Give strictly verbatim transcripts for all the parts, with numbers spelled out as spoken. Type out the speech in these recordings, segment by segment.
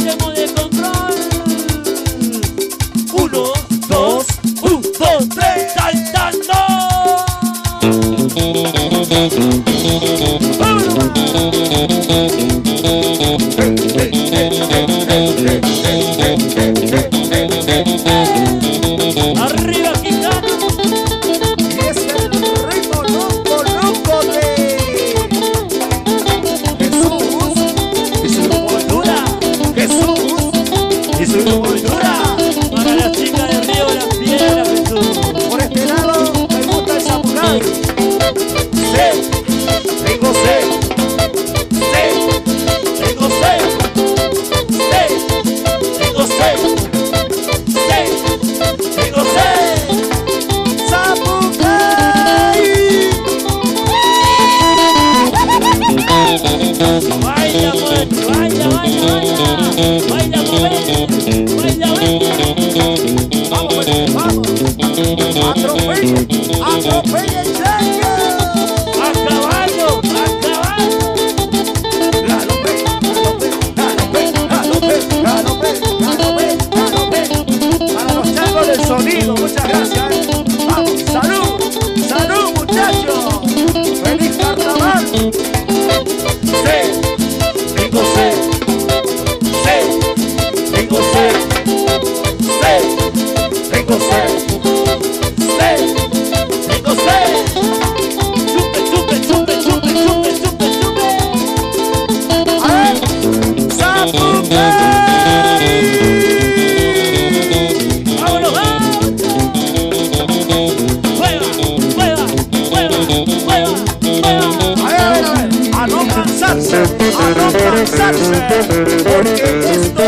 cambiemos de control. Uno, dos, un, dos, tres, saltando. Arriba, Quijano. Y es el ritmo loco, loco de Jesús y su moldura. Jesús y su moldura. Para las chicas de Río Las Piedras, Jesús. Por este lado me gusta el samurái. Sí, tengo sed. Sí, tengo sed. Sí, tengo sed. Sí, tengo sed. ¡Samurai! Baila, man, baila, baila, baila. Baila, mujer. Baila, baila. Vamos, pues, vamos. Atropellen, atropellen, cheque. A caballo, a caballo. Galope, galope, galope, galope, galope, galope. Para los changos del sonido, muchas gracias. Vamos, salud, salud, muchachos. Feliz carnaval. Sí, tengo sed. Sí, tengo sed. Sí, tengo sed. Sí, tengo sed. Chupe, chupe, chupe, chupe, chupe, chupe, chupe. A ver, Samurai. Vámonos, vamos. Juega, juega, juega, juega, juega. A ver, a ver, a ver, a no cansarse, a no cansarse, porque esto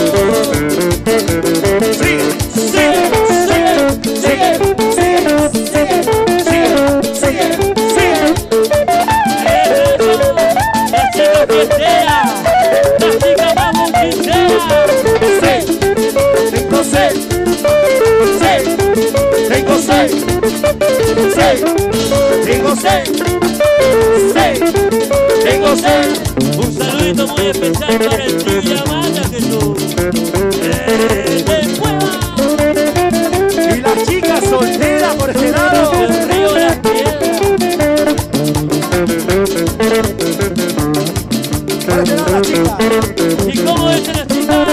sigue, sigue, sigue, sigue, sigue, sigue, sigue, sigue, sigue. La chica fiestera, la chica más buquicera. Sí, tengo sed, sí, tengo sed, sí, tengo sed, sí, tengo sed. Un saludito muy especial para el tío Yamaya, Jesús. Eh, de Cueva, Y la chica soltera por este lado. del Río Las Piedras. Por este lado la chica. ¿Y cómo es la chica?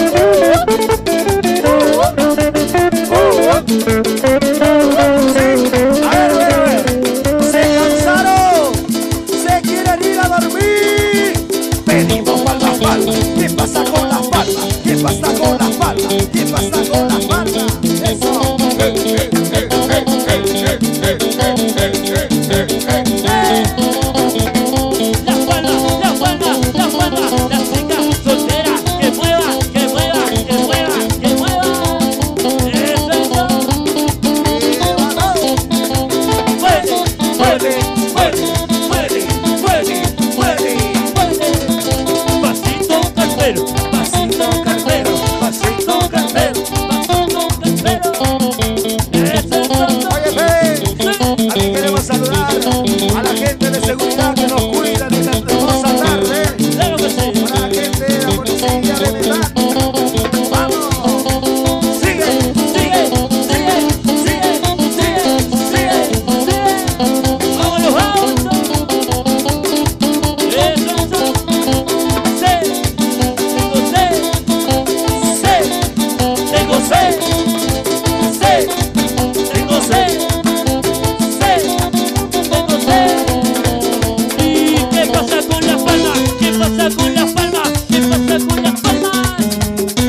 A ver, a ver, a ver. Se cansaron. Se quieren ir a dormir. Pedimos para las palmas. ¿Qué pasa con las palmas? ¿Qué pasa con las palmas? ¿Qué pasa con las palmas? Eso. Las palmas, las palmas, las palmas. La chica soltera, que mueva, que mueva, que mueva, que mueva. Eso es todo. Muerde, muerde, muerde, muerde, muerde, muerde. Pasito carpero, Pasito carpero, pasito carpero. pasito carpero. Eso es todo. Oye, ven, aquí queremos saludar a la gente de seguridad que nos cuida de esta hermosa tarde. Claro que sí. Para la gente de la policía de verdad. Vamos, sigue, Sigue, sigue, sigue, sigue, sigue, sigue. Vámonos, vámonos. Eso es todo. Sí, tengo sed. sí, tengo sed, sí, tengo sed, Sí, tengo sed. ¿Y qué pasa con las palmas? ¿Qué pasa con las palmas? ¿Qué pasa con las palmas?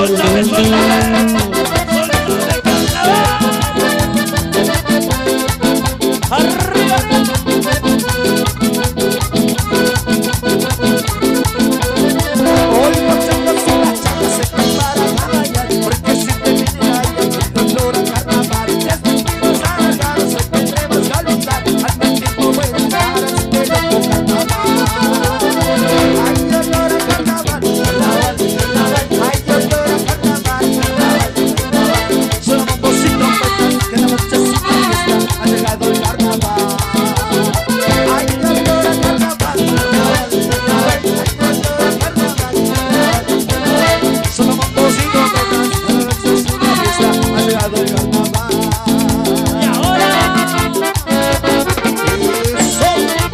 Suéltame, suéltame. Suéltame, carnaval. Arriba. Hoy marchando sin la chava se preparan a bailar, porque si te viene a bailar no logra carnaval. Desvestidos alargados hoy tendremos que alumbrar, al mismo tiempo buenas caras de loco carnaval. Ay, olor a carnaval, carnaval, carnaval. Ay, olor a carnaval, carnaval, carnaval. Solo bombocito puestas que la noche sin fiesta ha llegado el carnaval. Ay, olor a carnaval, carnaval, carnaval. Ay, olor a carnaval, carnaval, carnaval. Solo bombocito puestas que la noche sin fiesta ha llegado el carnaval. Y ahora. Eso.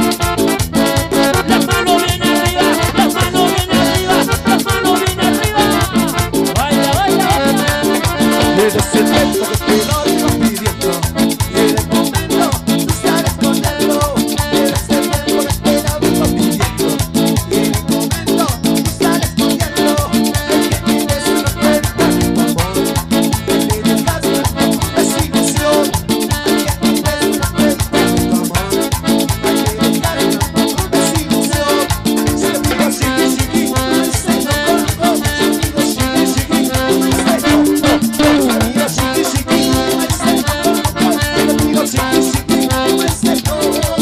Las manos bien arriba, las manos bien arriba, las manos bien arriba. Baila, baila, baila. Desde ese tiempo que te lo iba pidiendo, y en el momento tú sales corriendo. Desde ese tiempo que te lo iba pidiendo, y en el momento tú sales corriendo. El que tienes una cuenta de tu amor, el que dejas de tu resignación. El que tienes una cuenta de tu amor, el que dejas de tu resignación. Si te digo sigue, sigue, no sé, no conozco. Si te digo sigue, sigue, no sé, no, no, no. Si te digo sigue, sigue, no sé, no conozco. Si te digo sigue, sigue, no sé, no.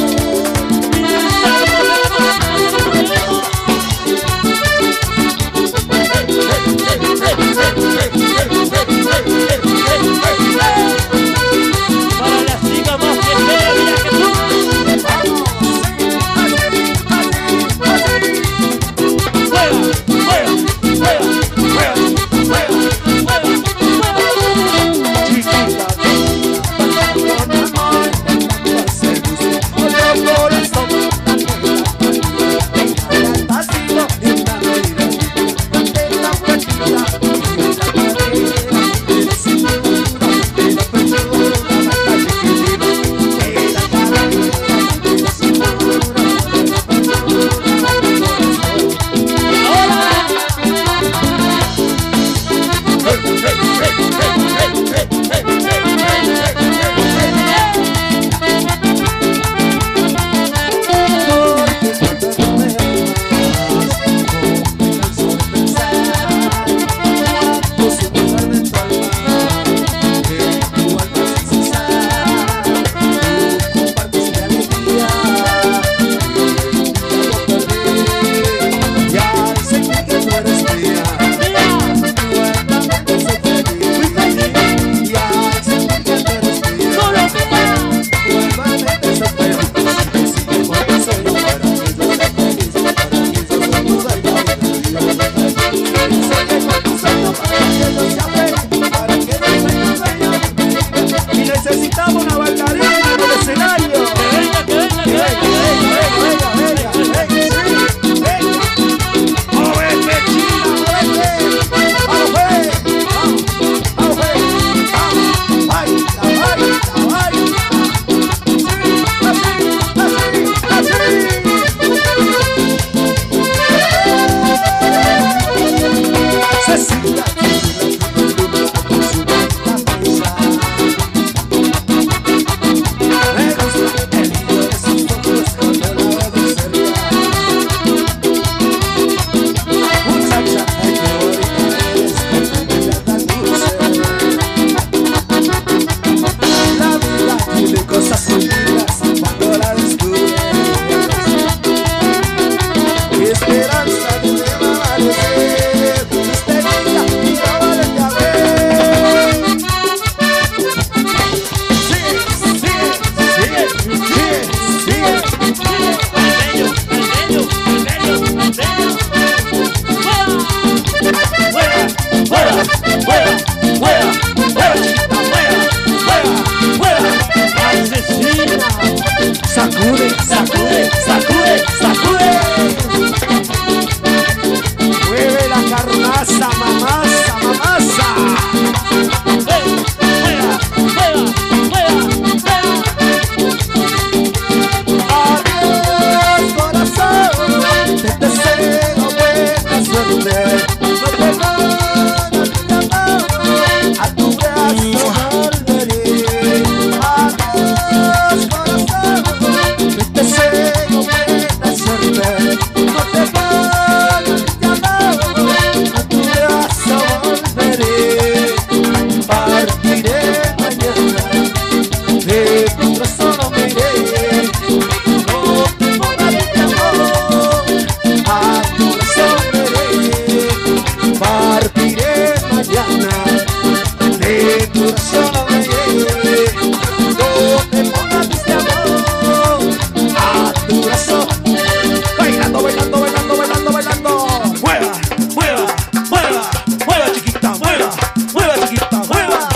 Para las chicas más fiesteras, mira que tú. Juega, juega, juega, juega, juega, juega. Chiquita, con amor, se luce otro corazón. Ha sido una vida, de la puertita, de la madera, de la cintura, de la persona, la calle que lleva, de la carrera, de la cintura, de la persona, y necesitamos una bailarina en el escenario. Que venga, que venga, que venga. Venga, venga, venga, venga, sí, venga. Móvete, china, móvete. Vamos, pues, vamos, vamos, pues, vamos. Baila, baila, baila. Así, así, así. Cecilia, me gusta el hilo de sus ojos cuando la veo cerca. Muchacha, ay qué bonita eres, qué bella tan dulce. La vida tiene cosas muy lindas cuando la descubres. Mi esperanza no me va a valer, misteriosa y no vale de haber. Sigue, sigue, sigue, sigue, sigue. Al medio, al medio, al medio, al medio. Juega, juega, juega, juega, juega, juega, juega, juega. Asesina. Sacude, sacude, sacude, sacude. Mueve la carnaza, mamasa, mamasa. Juega, juega, juega, juega. Adiós, corazón, te deseo buena suerte. No te vayas, mañana de tu oración me llegue. No te pongas este amor a tu corazón. Bailando, bailando, bailando, bailando, bailando. Mueva, mueva, mueva, mueva chiquita, mueva, mueva chiquita, mueva.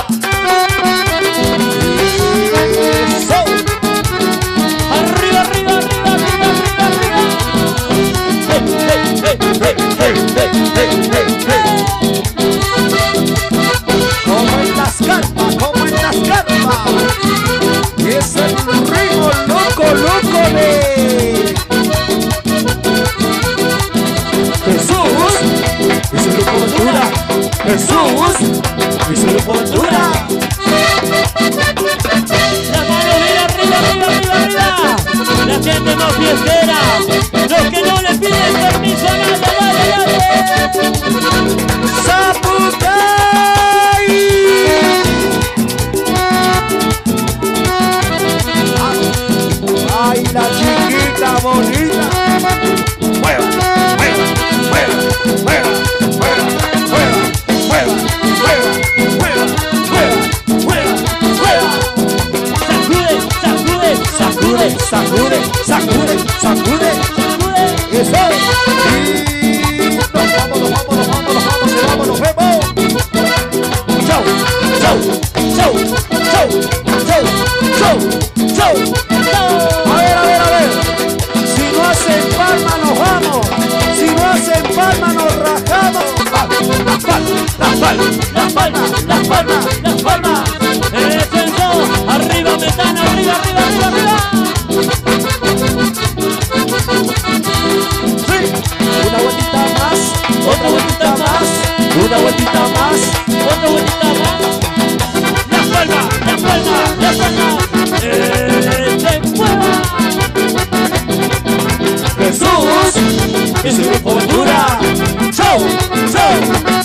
Eso. Arriba, arriba, arriba, arriba, arriba, arriba. Hey, hey, hey, hey, hey, hey, hey, hey, hey. Como en las carpas, como en las carpas. Es el ritmo loco, loco de Jesús y su grupo Ventura. Jesús y su grupo Ventura. La mano bien arriba, arriba, arriba, arriba. La gente más fiestera. Los que no le piden permiso a nadie, dale, dale. Zapucay. Ay, la chiquita bonita. Mueva, mueva, mueva, mueva, mueva, mueva, mueva, mueva, mueva, mueva, mueva. Sacude, sacude, Sacude, sacude, sacude, sacude. sacude. Eso. Y nos vamos, nos vamos, nos vamos, nos vamos, nos vamos, nos vemos. Chau, chau, chau, chau, chau, chau, chau. A ver, a ver, a ver. Si no hacen palma nos vamos. Si no hacen palma nos rajamos. La palma, la palma, la palma, la palma, la palma. Eso, arriba, metana, arriba, arriba, arriba, arriba. Sí. Una vueltita más, otra vueltita más, una vueltita más, Otra vueltita más. La palma, la palma, la palma. Eh, se mueva. Jesús y su grupo Ventura. Chau, chau.